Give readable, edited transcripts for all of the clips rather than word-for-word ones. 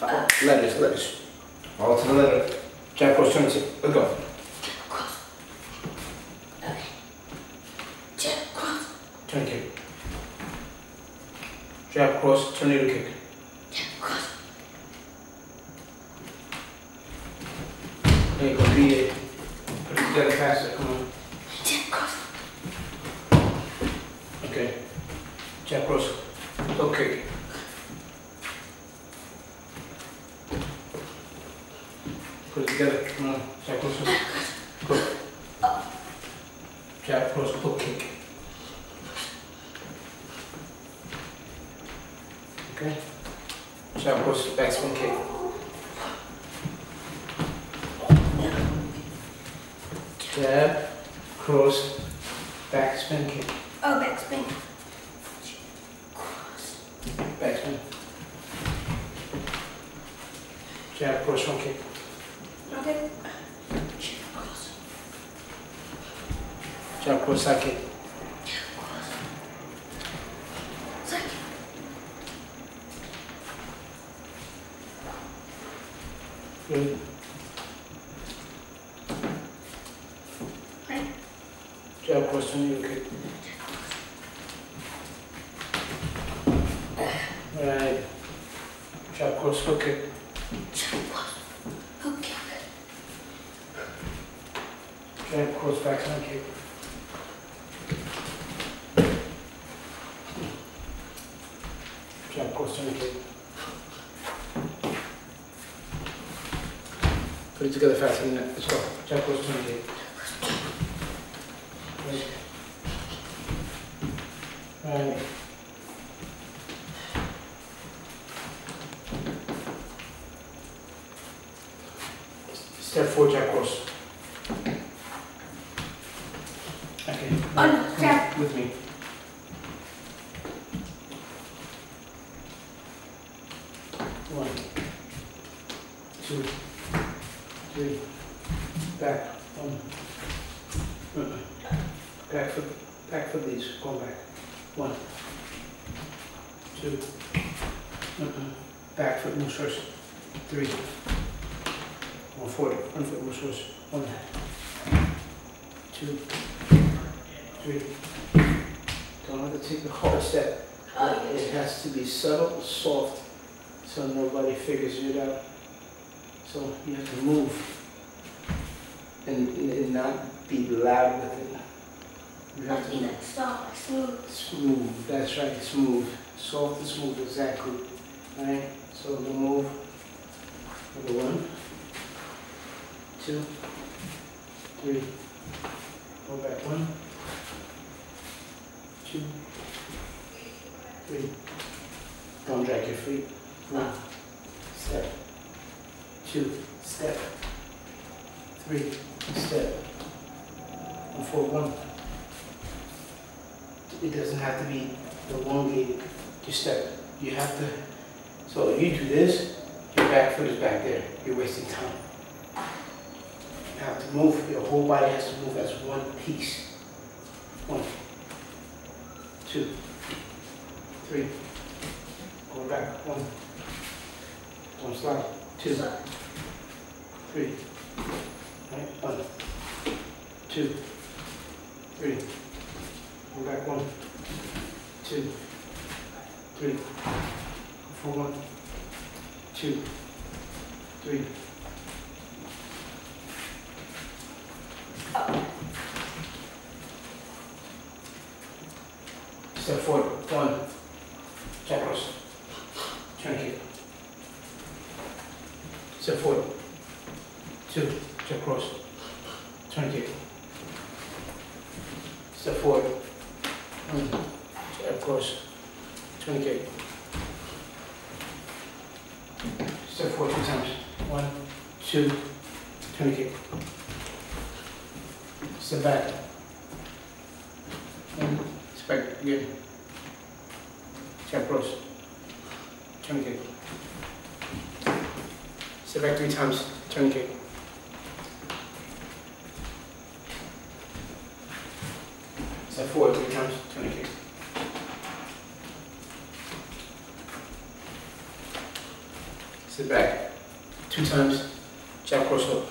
Letters. All to the letter. Jab, cross, turn, sit. Let's go. Cross. Okay. Jab, cross. Turn, kick. Jab, cross, tornado kick. Jab, cross. There you go, beat it. Put it together faster, come on. Jab, cross. Okay. Jab, cross, toe kick. Put it together, come on. Jab, cross, hook. Jab, cross, hook kick. Okay. Jab, cross, back spin kick. Jab, cross, back spin kick. Oh, back spin. Back spin. Jab, cross, front kick. Okay. Jab, cross. Jab, cross, side kick. Jab, cross. Side kick. Good. Right. Jab, cross, tornado kick. Right. Jab, cross, hook kick. Jab, cross. Hook kick. Jab, cross, back spin kick. Jab, cross, turn kick. Put it together faster than that. Let's go. Jab, cross, turn kick. Right. Step 4, jab, cross. Okay. Oh no, jab. With me. One, two, three. Back. One. Back foot these. Going back. One, two. Back foot moves first. 3. 140. Front foot moves first. 1, 2, 3. Don't have to take a hard step. Oh, It has to be subtle, soft, so nobody figures it out. So you have to move and not be loud with it. You have Must to be like soft, like smooth. smooth. That's right, smooth. Soft and smooth, exactly. Alright, so the move. Number 1, 2, 3. Go back. 1, 2, 3. Don't drag your feet. 1, step. 2, step. 3, step. And 4, 1. It doesn't have to be elongated. Just step. You have to. So if you do this, your back foot is back there. You're wasting time. You have to move. Your whole body has to move as one piece. 1, 2, 3. Go back. 1. Don't slide. 2, 3. Right. 1, 2, 3. Go back. 1, 2, 3. 4, 1, 2, 3. Step forward. 1. Jab, cross. Turn kick. Step forward. 2. Jab, cross. Turn kick. Step forward. 1. Jab, cross. Turn kick. Step forward 2 times. 1, 2. Turn kick. Step back. 1. Step back again. Jab, cross. Turn kick. Step back 3 times. Turn kick. Step forward 3 times. Turn kick. Sit back. 2 times. Jab cross hook.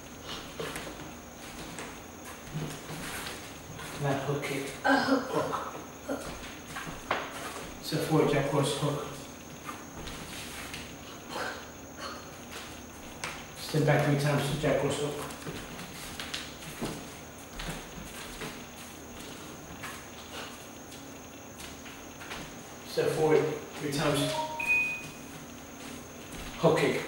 Not hook kick. Hook. Step forward, jab cross hook. Step back 3 times, jab cross hook. Step forward 3 times. Hook kick.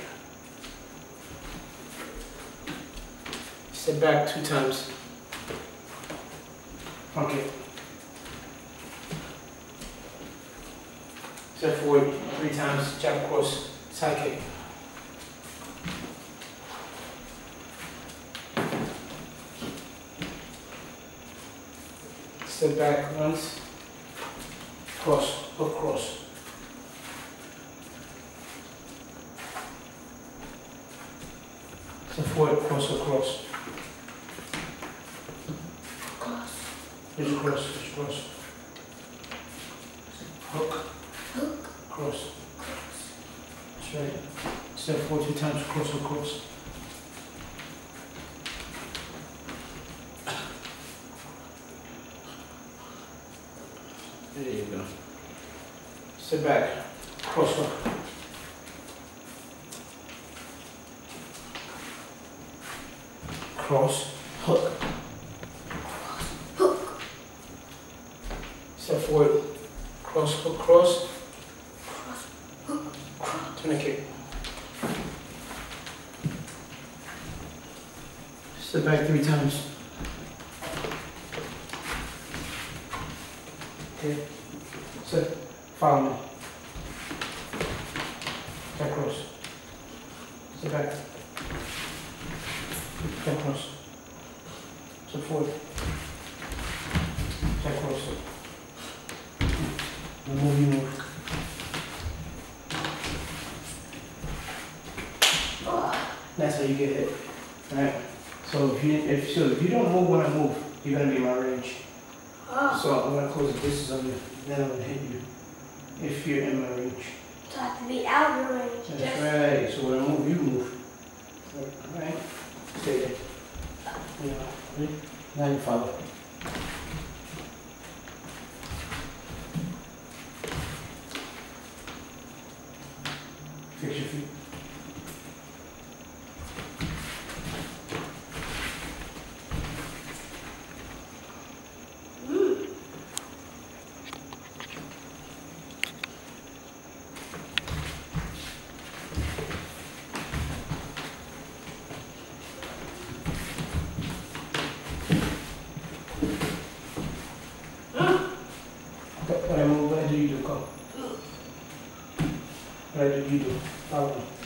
Step back 2 times. Front kick. Step forward 3 times. Jab cross. Side kick. Step back once. Cross. Hook cross. Step forward. Cross. Hook cross. Cross. Here's a cross. Here's a cross. Hook. Hook. Cross. Cross. That's right. Step forward 2 times. Cross. Hook cross. There you go. Step back. Cross hook. Cross. Hook. Hook. Step forward. Cross. Hook. Cross. Cross. Hook. Cross. Turn a kick. Step back 3 times. Okay. Step. Follow me. Jab cross. Step back. Jab cross. Step forward. Jab cross. You move, you move. That's how you get hit. Alright? So if you don't move when I move, you're gonna be in my range. So I'm gonna close the distance on you, then I'm gonna hit you. If you're in my range. So I have to be out of your range. That's right. So when I move, you move. Alright? Stay there. Yeah. Ready? Now you follow. Fix your feet. What I move, what I do, you do, go. What I do, you do. Follow me.